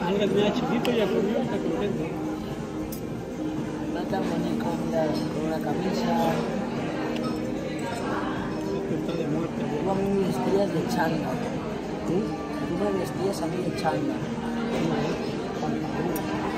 Ahora tenía chiquito, ya comió, está contento. No tan bonito, mira, con una camisa. Está de muerte. Tú a mí me vestías de chanda. Tú me vestías a mí de chanda.